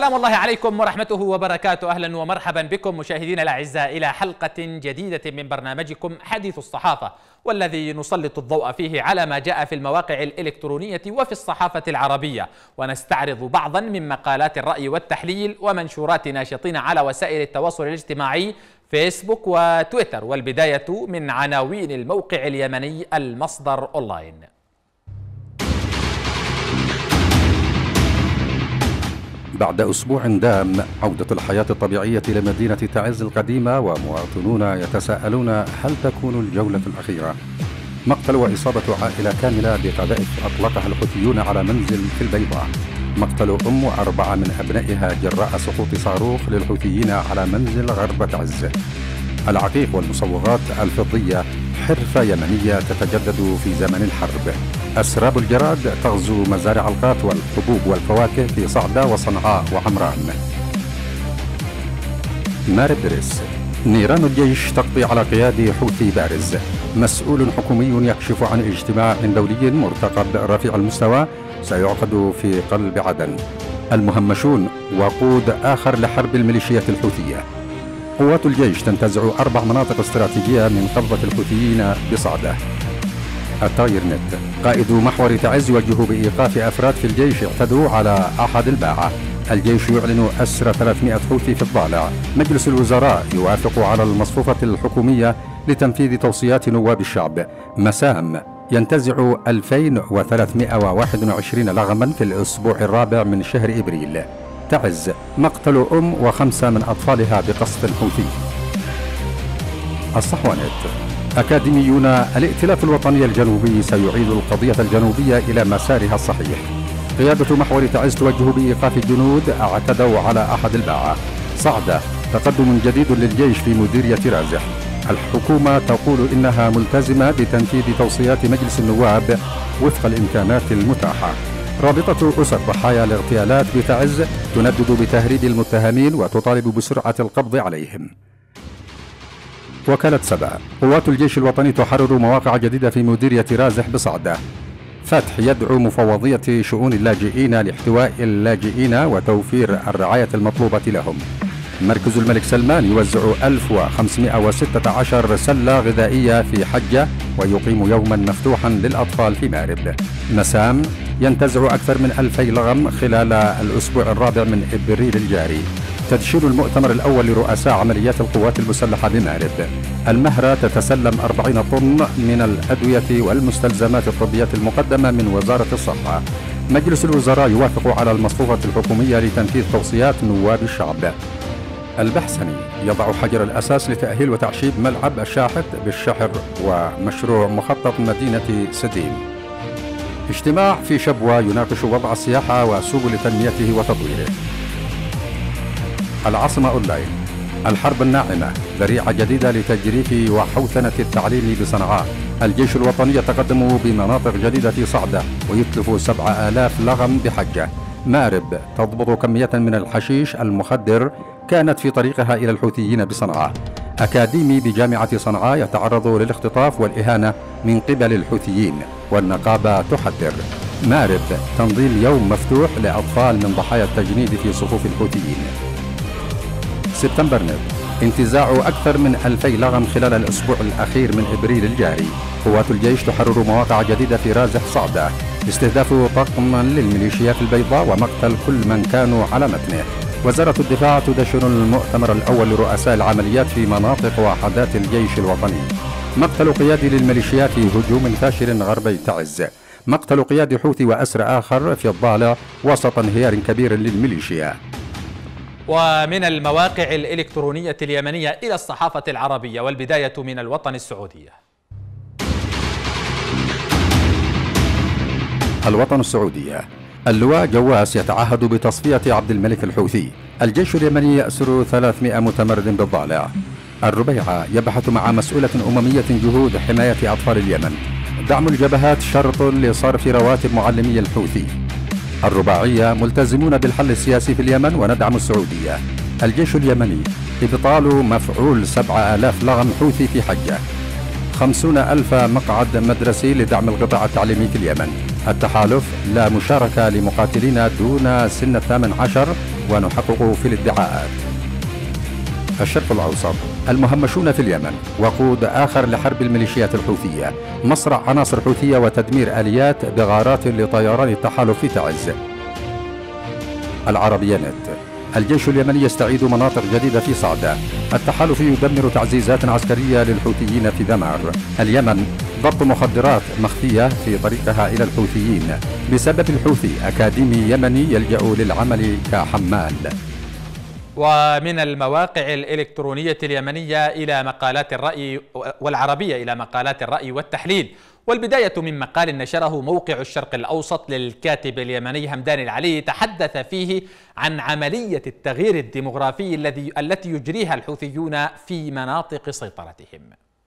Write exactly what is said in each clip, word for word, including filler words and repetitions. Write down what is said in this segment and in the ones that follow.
سلام الله عليكم ورحمته وبركاته. أهلا ومرحبا بكم مشاهدينا الأعزاء إلى حلقة جديدة من برنامجكم حديث الصحافة، والذي نسلط الضوء فيه على ما جاء في المواقع الإلكترونية وفي الصحافة العربية، ونستعرض بعضا من مقالات الرأي والتحليل ومنشورات ناشطين على وسائل التواصل الاجتماعي فيسبوك وتويتر. والبداية من عناوين الموقع اليمني المصدر أونلاين. بعد أسبوع دام، عودة الحياة الطبيعية إلى مدينة تعز القديمة، ومواطنون يتساءلون هل تكون الجولة الأخيرة. مقتل وإصابة عائلة كاملة بقذائف أطلقها الحوثيون على منزل في البيضاء. مقتل أم وأربعة من أبنائها جراء سقوط صاروخ للحوثيين على منزل غرب تعز. العقيق والمصوغات الفضية حرفة يمنية تتجدد في زمن الحرب. أسراب الجراد تغزو مزارع القات والحبوب والفواكه في صعدة وصنعاء وعمران. مارب دريس: نيران الجيش تقضي على قيادي حوثي بارز. مسؤول حكومي يكشف عن اجتماع دولي مرتقب رفيع المستوى سيعقد في قلب عدن. المهمشون وقود آخر لحرب الميليشيات الحوثية. قوات الجيش تنتزع أربع مناطق استراتيجية من قبضة الحوثيين بصعدة. التاير نت: قائد محور تعز يوجه بإيقاف أفراد في الجيش اعتدوا على أحد الباعة. الجيش يعلن أسر ثلاثمائة حوثي في الضالع. مجلس الوزراء يوافق على المصفوفة الحكومية لتنفيذ توصيات نواب الشعب. مسام: ينتزع ألفين وثلاثمائة وواحد وعشرين لغما في الأسبوع الرابع من شهر إبريل. تعز: مقتل أم وخمسة من أطفالها بقصف حوثي. الصحوانت: أكاديميون الائتلاف الوطني الجنوبي سيعيد القضية الجنوبية إلى مسارها الصحيح. قيادة محور تعز توجه بإيقاف الجنود اعتدوا على أحد الباعة. صعدة: تقدم جديد للجيش في مديرية رازح. الحكومة تقول إنها ملتزمة بتنفيذ توصيات مجلس النواب وفق الإمكانات المتاحة. رابطة أسر ضحايا الاغتيالات بتعز تندد بتهريب المتهمين وتطالب بسرعة القبض عليهم. وكالة سبأ: قوات الجيش الوطني تحرر مواقع جديدة في مديرية رازح بصعدة. فتح: يدعو مفوضية شؤون اللاجئين لاحتواء اللاجئين وتوفير الرعاية المطلوبة لهم. مركز الملك سلمان يوزع ألف وخمسمائة وستة عشر سلة غذائية في حجة ويقيم يوما مفتوحا للأطفال في مارب. مسام: ينتزع أكثر من ألفي لغم خلال الأسبوع الرابع من إبريل الجاري. تدشين المؤتمر الأول لرؤساء عمليات القوات المسلحة بمارب. المهرة تتسلم أربعين طن من الأدوية والمستلزمات الطبية المقدمة من وزارة الصحة. مجلس الوزراء يوافق على المصفوفة الحكومية لتنفيذ توصيات نواب الشعب. البحسني: يضع حجر الأساس لتأهيل وتعشيب ملعب الشاحت بالشحر ومشروع مخطط مدينة سديم. اجتماع في شبوة يناقش وضع السياحة وسبل تنميته وتطويره. العاصمة أونلاين: الحرب الناعمة ذريعة جديدة لتجريف وحوثنة التعليم بصنعاء. الجيش الوطني يتقدم بمناطق جديدة في صعدة ويتلف سبعة آلاف لغم بحجة. مارب: تضبط كمية من الحشيش المخدر كانت في طريقها إلى الحوثيين بصنعاء. أكاديمي بجامعة صنعاء يتعرض للاختطاف والإهانة من قبل الحوثيين والنقابة تحذر. مارب: تنظيم يوم مفتوح لأطفال من ضحايا التجنيد في صفوف الحوثيين. سبتمبر نت: انتزاع أكثر من ألفي لغم خلال الأسبوع الأخير من إبريل الجاري. قوات الجيش تحرر مواقع جديدة في رازح صعدة. استهداف طاقم للميليشيات البيضاء ومقتل كل من كانوا على متنه. وزارة الدفاع تدشن المؤتمر الأول لرؤساء العمليات في مناطق وحدات الجيش الوطني. مقتل قيادي للميليشيات في هجوم فاشل غربي تعز. مقتل قيادي حوثي وأسر آخر في الضالع وسط انهيار كبير للميليشيا. ومن المواقع الإلكترونية اليمنية إلى الصحافة العربية، والبداية من الوطن السعودية. الوطن السعودية: اللواء جواس يتعهد بتصفية عبد الملك الحوثي. الجيش اليمني يأسر ثلاثمائة متمرد بالضالع. الربيعة: يبحث مع مسؤولة أممية جهود حماية أطفال اليمن. دعم الجبهات شرط لصرف رواتب معلمي الحوثي. الرباعية: ملتزمون بالحل السياسي في اليمن وندعم السعودية. الجيش اليمني: إبطال مفعول سبعة آلاف لغم حوثي في حجة. خمسون ألف مقعد مدرسي لدعم القطاع التعليمي في اليمن. التحالف: لا مشاركة لمقاتلين دون سن الثامن عشر ونحقق في الادعاءات. الشرق الأوسط، المهمشون في اليمن وقود آخر لحرب الميليشيات الحوثية، مصرع عناصر حوثية وتدمير آليات بغارات لطيران التحالف في تعز. العربية نت، الجيش اليمني يستعيد مناطق جديدة في صعدة، التحالف يدمر تعزيزات عسكرية للحوثيين في ذمار. اليمن، ضبط مخدرات مخفية في طريقها إلى الحوثيين، بسبب الحوثي أكاديمي يمني يلجأ للعمل كحمال. ومن المواقع الإلكترونية اليمنية إلى مقالات الرأي والعربية إلى مقالات الرأي والتحليل، والبداية من مقال نشره موقع الشرق الأوسط للكاتب اليمني همدان العلي، تحدث فيه عن عملية التغيير الديمغرافي الذي التي يجريها الحوثيون في مناطق سيطرتهم.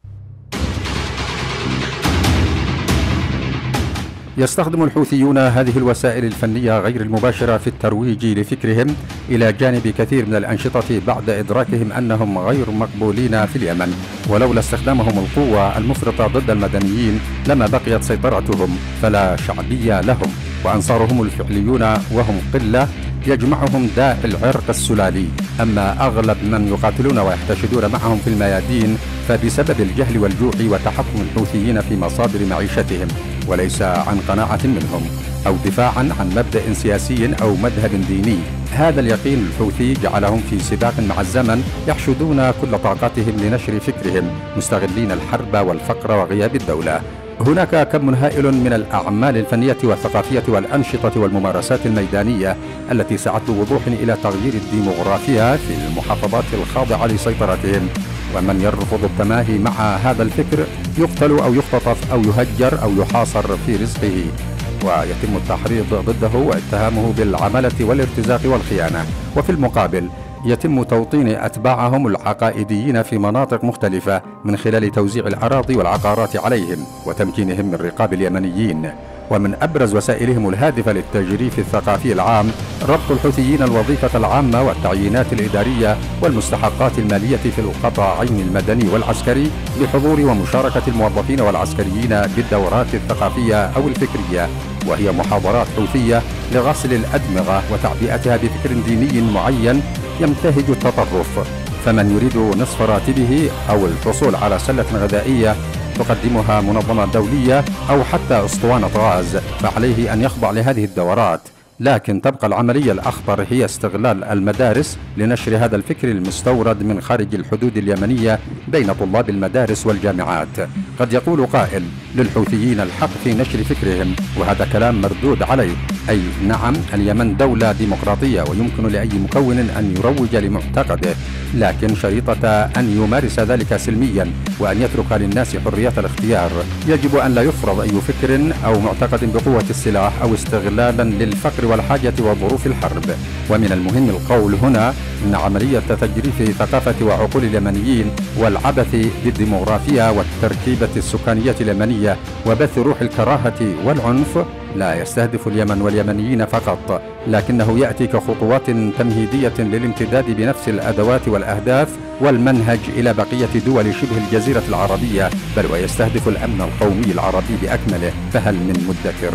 يستخدم الحوثيون هذه الوسائل الفنية غير المباشرة في الترويج لفكرهم إلى جانب كثير من الأنشطة بعد إدراكهم أنهم غير مقبولين في اليمن، ولولا استخدامهم القوة المفرطة ضد المدنيين لما بقيت سيطرتهم، فلا شعبية لهم، وأنصارهم الفعليون وهم قلة يجمعهم داء العرق السلالي. أما أغلب من يقاتلون ويحتشدون معهم في الميادين فبسبب الجهل والجوع وتحكم الحوثيين في مصادر معيشتهم، وليس عن قناعة منهم أو دفاعا عن مبدأ سياسي أو مذهب ديني. هذا اليقين الحوثي جعلهم في سباق مع الزمن يحشدون كل طاقتهم لنشر فكرهم، مستغلين الحرب والفقر وغياب الدولة. هناك كم هائل من الأعمال الفنية والثقافية والأنشطة والممارسات الميدانية التي سعت بوضوح إلى تغيير الديمغرافيا في المحافظات الخاضعة لسيطرتهم، ومن يرفض التماهي مع هذا الفكر يقتل أو يختطف أو يهجر أو يحاصر في رزقه، ويتم التحريض ضده واتهامه بالعملة والارتزاق والخيانة. وفي المقابل يتم توطين أتباعهم العقائديين في مناطق مختلفة من خلال توزيع الأراضي والعقارات عليهم وتمكينهم من رقاب اليمنيين. ومن أبرز وسائلهم الهادفة للتجريف الثقافي العام ربط الحوثيين الوظيفة العامة والتعيينات الإدارية والمستحقات المالية في القطاعين المدني والعسكري بحضور ومشاركة الموظفين والعسكريين بالدورات الثقافية أو الفكرية، وهي محاضرات حوثية لغسل الأدمغة وتعبئتها بفكر ديني معين يمتهج التطرف. فمن يريد نصف راتبه أو الحصول على سلة غذائية تقدمها منظمة دولية أو حتى أسطوانة غاز فعليه أن يخضع لهذه الدورات. لكن تبقى العملية الأخطر هي استغلال المدارس لنشر هذا الفكر المستورد من خارج الحدود اليمنية بين طلاب المدارس والجامعات. قد يقول قائل للحوثيين الحق في نشر فكرهم، وهذا كلام مردود عليه، أي نعم اليمن دولة ديمقراطية ويمكن لأي مكون أن يروج لمعتقده، لكن شريطة أن يمارس ذلك سلميا وأن يترك للناس حرية الاختيار. يجب أن لا يفرض أي فكر أو معتقد بقوة السلاح أو استغلالا للفقر والحاجة وظروف الحرب. ومن المهم القول هنا إن عملية تجريف ثقافة وعقول اليمنيين والعبث بالديمغرافيا والتركيبة السكانية اليمنية وبث روح الكراهة والعنف لا يستهدف اليمن واليمنيين فقط، لكنه يأتي كخطوات تمهيدية للامتداد بنفس الأدوات والأهداف والمنهج إلى بقية دول شبه الجزيرة العربية، بل ويستهدف الأمن القومي العربي بأكمله. فهل من مدكر؟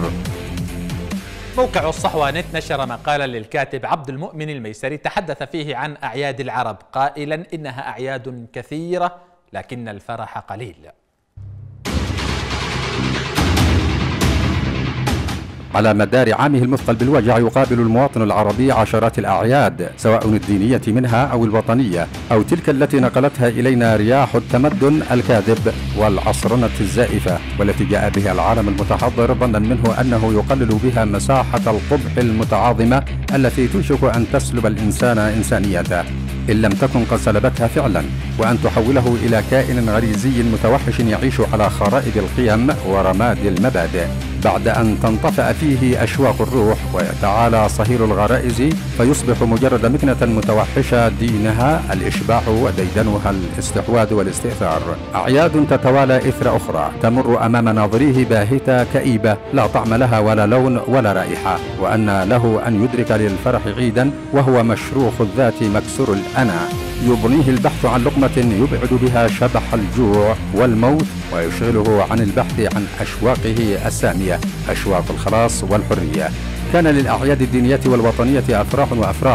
موقع الصحوة نت نشر مقالا للكاتب عبد المؤمن الميسري تحدث فيه عن أعياد العرب قائلا إنها أعياد كثيرة لكن الفرح قليل. على مدار عامه المثقل بالوجع يقابل المواطن العربي عشرات الأعياد، سواء الدينية منها أو الوطنية أو تلك التي نقلتها إلينا رياح التمدن الكاذب والعصرنة الزائفة، والتي جاء بها العالم المتحضر ظنا منه أنه يقلل بها مساحة القبح المتعاظمة التي توشك أن تسلب الإنسان إنسانيته، إن لم تكن قد سلبتها فعلا، وأن تحوله إلى كائن غريزي متوحش يعيش على خرائب القيم ورماد المبادئ، بعد أن تنطفأ فيه أشواق الروح ويتعالى صهيل الغرائز فيصبح مجرد مكنة متوحشة دينها الإشباع وديدنها الاستحواذ والاستئثار. أعياد تتوالى إثر أخرى تمر أمام ناظريه باهتة كئيبة لا طعم لها ولا لون ولا رائحة، وأن له أن يدرك للفرح عيدا وهو مشروخ الذات مكسور الأنا، يضنيه البحث عن لقمة يبعد بها شبح الجوع والموت ويشغله عن البحث عن أشواقه السامية، أشواق الخلاص والحرية. كان للأعياد الدينية والوطنية أفراح وأفراح،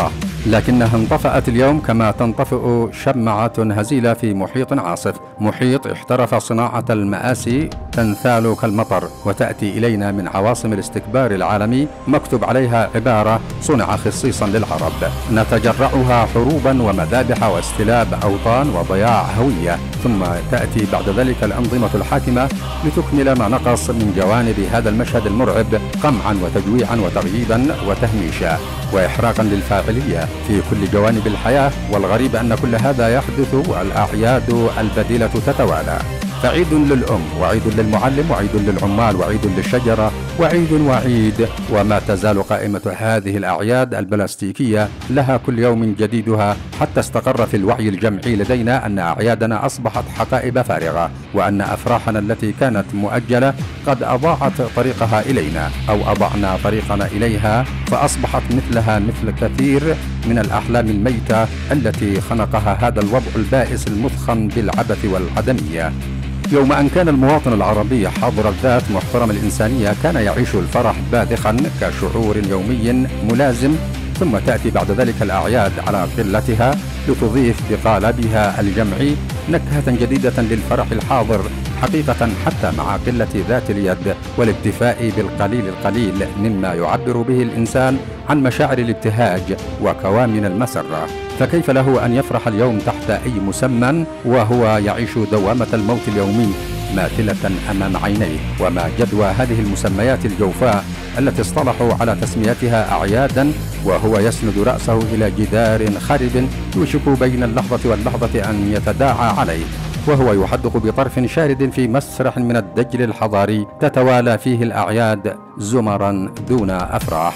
لكنها انطفأت اليوم كما تنطفئ شمعة هزيلة في محيط عاصف، محيط احترف صناعة المآسي تنثال كالمطر وتأتي إلينا من عواصم الاستكبار العالمي مكتوب عليها عبارة صنع خصيصا للعرب، نتجرعها حروبا ومذابح واستلاب أوطان وضياع هوية، ثم تأتي بعد ذلك الأنظمة الحاكمة لتكمل ما نقص من جوانب هذا المشهد المرعب قمعا وتجويعا وتغييبا وتهميشا وإحراقا للفاعلية في كل جوانب الحياة. والغريب أن كل هذا يحدث والأعياد البديلة تتوالى، فعيد للأم وعيد للمعلم وعيد للعمال وعيد للشجرة وعيد وعيد، وما تزال قائمة هذه الأعياد البلاستيكية لها كل يوم جديدها، حتى استقر في الوعي الجمعي لدينا أن أعيادنا أصبحت حقائب فارغة، وأن أفراحنا التي كانت مؤجلة قد أضاعت طريقها إلينا أو أضعنا طريقنا إليها، فأصبحت مثلها مثل كثير من الأحلام الميتة التي خنقها هذا الوضع البائس المثخن بالعبث والعدمية. يوم أن كان المواطن العربي حاضر الذات محترم الإنسانية كان يعيش الفرح باذخا كشعور يومي ملازم، ثم تأتي بعد ذلك الأعياد على قلتها لتضيف بقالبها الجمعي نكهة جديدة للفرح الحاضر حقيقة، حتى مع قلة ذات اليد والاكتفاء بالقليل القليل مما يعبر به الإنسان عن مشاعر الابتهاج وكوامن المسرة. فكيف له أن يفرح اليوم تحت أي مسمى وهو يعيش دوامة الموت اليومي ماثلة أمام عينيه؟ وما جدوى هذه المسميات الجوفاء التي اصطلحوا على تسميتها أعيادا وهو يسند رأسه إلى جدار خرب يوشك بين اللحظة واللحظة أن يتداعى عليه، وهو يحدق بطرف شارد في مسرح من الدجل الحضاري تتوالى فيه الأعياد زمرا دون أفراح.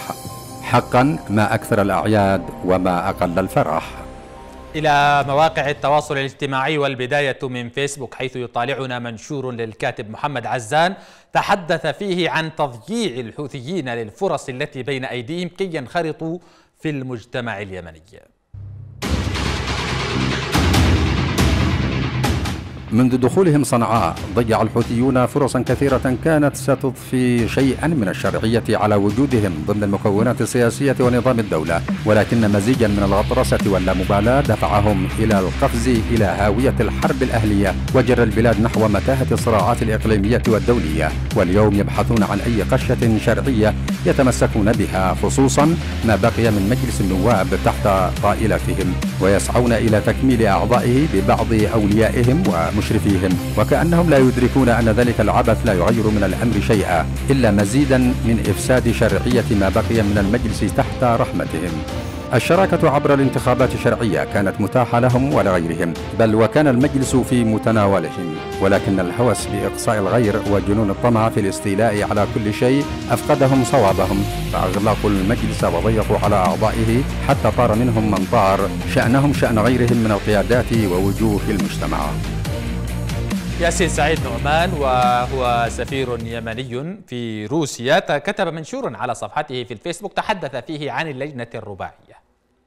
حقا ما أكثر الأعياد وما أقل الفرح. إلى مواقع التواصل الاجتماعي، والبداية من فيسبوك، حيث يطالعنا منشور للكاتب محمد عزان تحدث فيه عن تضييع الحوثيين للفرص التي بين أيديهم كي ينخرطوا في المجتمع اليمني. منذ دخولهم صنعاء ضيع الحوثيون فرصا كثيرة كانت ستضفي شيئا من الشرعية على وجودهم ضمن المكونات السياسية ونظام الدولة، ولكن مزيجا من الغطرسة واللامبالاة دفعهم إلى القفز إلى هاوية الحرب الأهلية وجر البلاد نحو متاهة الصراعات الإقليمية والدولية. واليوم يبحثون عن أي قشة شرعية يتمسكون بها، خصوصا ما بقي من مجلس النواب تحت طائلتهم، ويسعون إلى تكميل أعضائه ببعض أوليائهم ومشرفيهم، وكأنهم لا يدركون أن ذلك العبث لا يغير من الأمر شيئا إلا مزيدا من إفساد شرعية ما بقي من المجلس تحت رحمتهم. الشراكة عبر الانتخابات الشرعية كانت متاحة لهم ولغيرهم، بل وكان المجلس في متناولهم، ولكن الهوس بإقصاء الغير وجنون الطمع في الاستيلاء على كل شيء أفقدهم صوابهم، فأغلقوا المجلس وضيقوا على أعضائه حتى طار منهم من طار، شأنهم شأن غيرهم من القيادات ووجوه المجتمع. ياسين سعيد نعمان، وهو سفير يمني في روسيا، كتب منشور على صفحته في الفيسبوك تحدث فيه عن اللجنة الرباعية.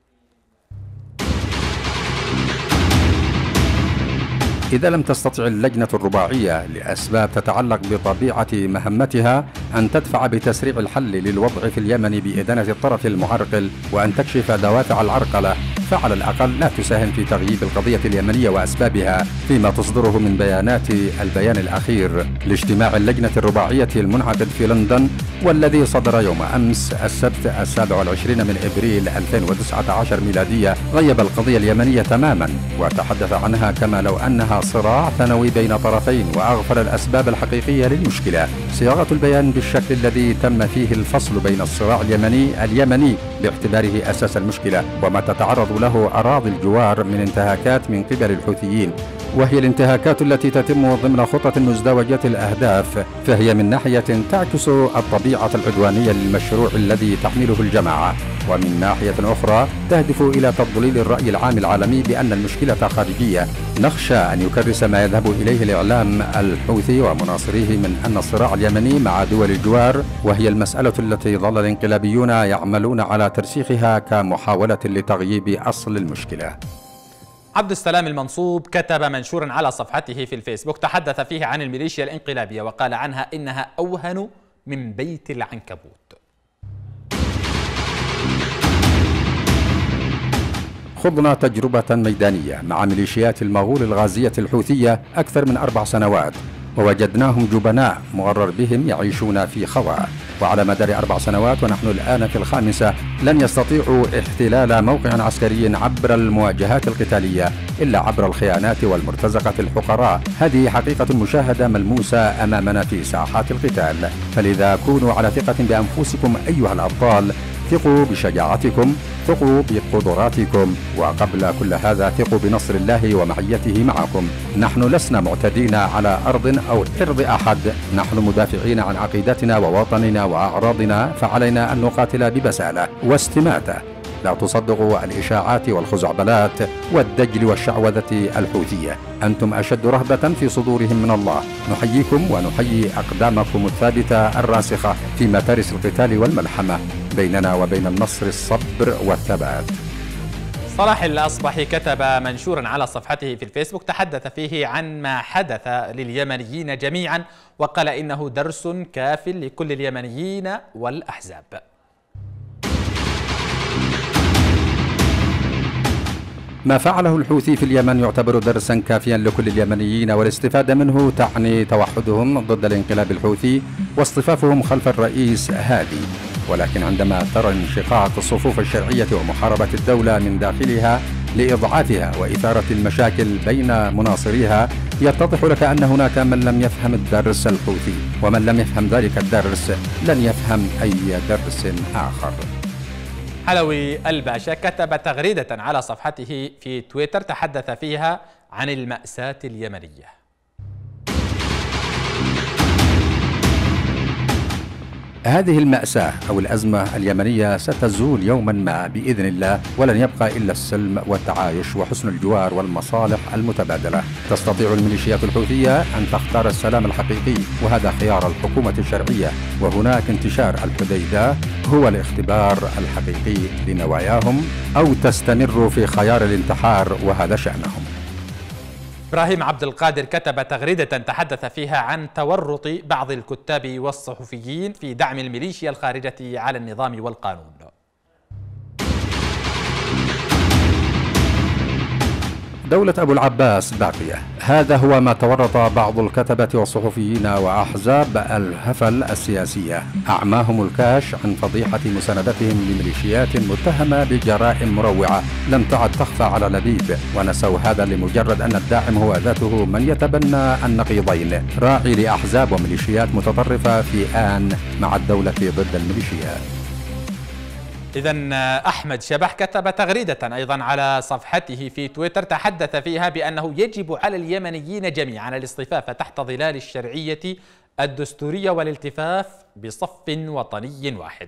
إذا لم تستطع اللجنة الرباعية لأسباب تتعلق بطبيعة مهمتها أن تدفع بتسريع الحل للوضع في اليمن بإدانة الطرف المعرقل وأن تكشف دوافع العرقلة، فعلى الأقل لا تساهم في تغييب القضية اليمنية وأسبابها فيما تصدره من بيانات البيان الأخير لاجتماع اللجنة الرباعية المنعقد في لندن، والذي صدر يوم أمس السبت السابع والعشرين من إبريل ألفين وتسعة عشر ميلادية. غيب القضية اليمنية تماما وتحدث عنها كما لو أنها صراع ثانوي بين طرفين، وأغفل الأسباب الحقيقية للمشكلة. صياغة البيان بالشكل الذي تم فيه الفصل بين الصراع اليمني اليمني باعتباره أساس المشكلة وما تتعرض له أراضي الجوار من انتهاكات من قبل الحوثيين، وهي الانتهاكات التي تتم ضمن خطة مزدوجة الأهداف، فهي من ناحية تعكس الطبيعة العدوانية للمشروع الذي تحمله الجماعة، ومن ناحية أخرى تهدف إلى تضليل الرأي العام العالمي بأن المشكلة خارجية. نخشى أن يكرس ما يذهب إليه الإعلام الحوثي ومناصريه من أن الصراع اليمني مع دول الجوار وهي المسألة التي ظل الانقلابيون يعملون على ترسيخها كمحاولة لتغييب أصل المشكلة. عبد السلام المنصوب كتب منشورا على صفحته في الفيسبوك تحدث فيه عن الميليشيا الانقلابية وقال عنها إنها أوهن من بيت العنكبوت. خضنا تجربة ميدانية مع ميليشيات المغول الغازية الحوثية أكثر من أربع سنوات، ووجدناهم جبناء مغرر بهم يعيشون في خواء، وعلى مدار أربع سنوات ونحن الآن في الخامسة لن يستطيعوا احتلال موقع عسكري عبر المواجهات القتالية إلا عبر الخيانات والمرتزقة الحقراء. هذه حقيقة مشاهدة ملموسة أمامنا في ساحات القتال، فلذا كونوا على ثقة بأنفسكم أيها الأبطال، ثقوا بشجاعتكم، ثقوا بقدراتكم، وقبل كل هذا ثقوا بنصر الله ومعيته معكم. نحن لسنا معتدين على أرض أو عرض أحد، نحن مدافعين عن عقيدتنا ووطننا وأعراضنا، فعلينا أن نقاتل ببسالة واستماتة. لا تصدقوا الإشاعات والخزعبلات والدجل والشعوذة الحوثية، أنتم أشد رهبة في صدورهم من الله. نحييكم ونحيي أقدامكم الثابتة الراسخة في مفارس القتال والملحمة، بيننا وبين النصر الصبر والثبات. صلاح الأصبحي كتب منشورا على صفحته في الفيسبوك تحدث فيه عن ما حدث لليمنيين جميعا، وقال إنه درس كاف لكل اليمنيين والأحزاب. ما فعله الحوثي في اليمن يعتبر درسا كافيا لكل اليمنيين، والاستفادة منه تعني توحدهم ضد الانقلاب الحوثي واصطفافهم خلف الرئيس هادي. ولكن عندما ترى انشقاق الصفوف الشرعية ومحاربة الدولة من داخلها لإضعافها وإثارة المشاكل بين مناصريها، يتضح لك أن هناك من لم يفهم الدرس الحوثي، ومن لم يفهم ذلك الدرس لن يفهم أي درس آخر. حلوي الباشا كتب تغريدة على صفحته في تويتر تحدث فيها عن المأساة اليمنية. هذه المأساة أو الأزمة اليمنية ستزول يوما ما بإذن الله، ولن يبقى إلا السلم والتعايش وحسن الجوار والمصالح المتبادلة. تستطيع الميليشيات الحوثية أن تختار السلام الحقيقي، وهذا خيار الحكومة الشرعية، وهناك انتشار الحديدة هو الاختبار الحقيقي لنواياهم، أو تستمر في خيار الانتحار وهذا شأنهم. إبراهيم عبد القادر كتب تغريدة تحدث فيها عن تورط بعض الكتاب والصحفيين في دعم الميليشيا الخارجة على النظام والقانون. دولة أبو العباس باقية، هذا هو ما تورط بعض الكتبة والصحفيين وأحزاب الهفل السياسية، أعماهم الكاش عن فضيحة مساندتهم لميليشيات متهمة بجرائم مروعة لم تعد تخفى على لبيب، ونسوا هذا لمجرد أن الداعم هو ذاته من يتبنى النقيضين، راعي لأحزاب وميليشيات متطرفة في آن مع الدولة ضد الميليشيات. إذن أحمد شبح كتب تغريدة أيضا على صفحته في تويتر تحدث فيها بأنه يجب على اليمنيين جميعا الاصطفاف تحت ظلال الشرعية الدستورية والالتفاف بصف وطني واحد.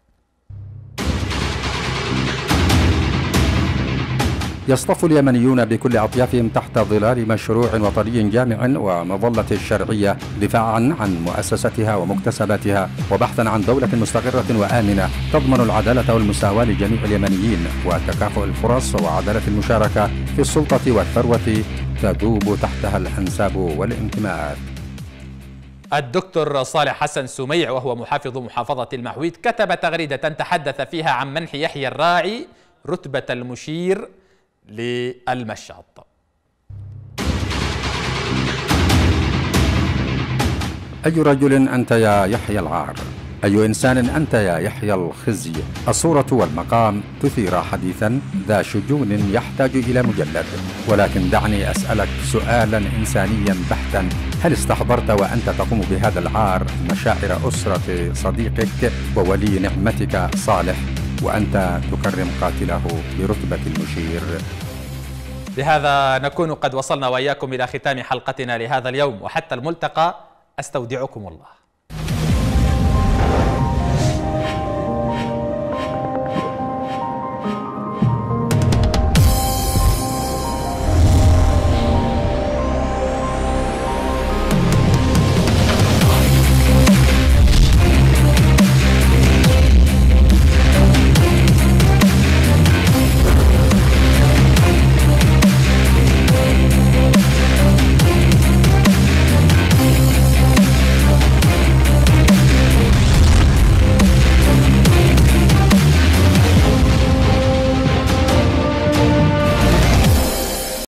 يصطف اليمنيون بكل أطيافهم تحت ظلال مشروع وطني جامع ومظلة الشرعية، دفاعا عن مؤسستها ومكتسباتها، وبحثا عن دولة مستقرة وآمنة تضمن العدالة والمساواة لجميع اليمنيين، وتكافؤ الفرص وعدالة المشاركة في السلطة والثروة تذوب تحتها الأنساب والانتماءات. الدكتور صالح حسن سميع وهو محافظ محافظة المحويت كتب تغريدة تحدث فيها عن منح يحيى الراعي رتبة المشير للمشاط. أي رجل أنت يا يحيى العار، أي إنسان أنت يا يحيى الخزي. الصورة والمقام تثير حديثا ذا شجون يحتاج إلى مجلد، ولكن دعني أسألك سؤالا إنسانيا بحتا، هل استحضرت وأنت تقوم بهذا العار مشاعر أسرة صديقك وولي نعمتك صالح وأنت تكرم قاتله برتبة المشير؟ بهذا نكون قد وصلنا وإياكم إلى ختام حلقتنا لهذا اليوم، وحتى الملتقى أستودعكم الله.